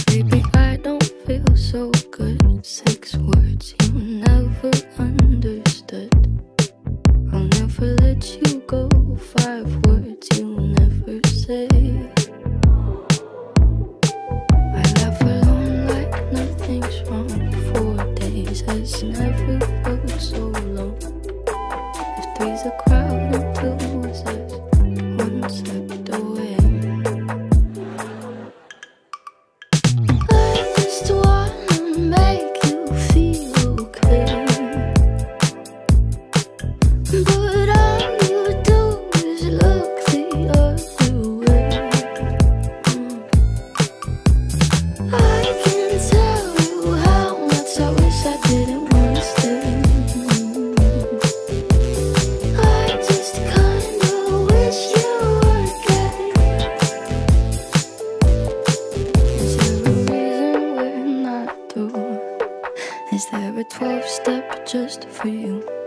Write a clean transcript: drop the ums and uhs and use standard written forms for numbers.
Baby, I don't feel so good. 6 words you never understood. I'll never let you go. 5 words you never say. I laugh alone like nothing's wrong. 4 days has never felt so long. If 3's a crowd and 2 was us, 1 stepped away. I just wanna make you feel okay, but all you do is look the other way. I can tell you how much I wish I didn't wanna stay. I just kinda wish you were gay. Is there a reason we're not through? Is there a 12-step just for you?